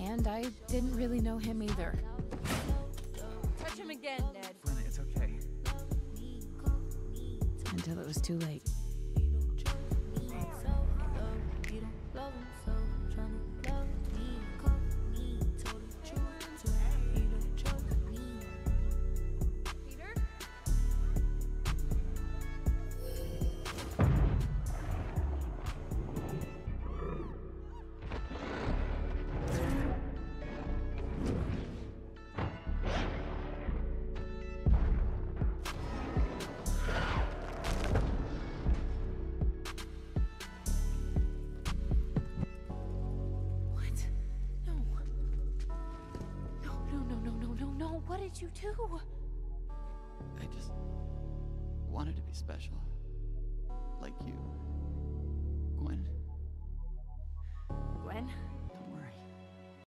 And I didn't really know him either. Touch him again, Ned. Glenn, it's okay. Until it was too late. Peter? What? No. No. What did you do? I just wanted to be special. Like you. Gwen. Gwen?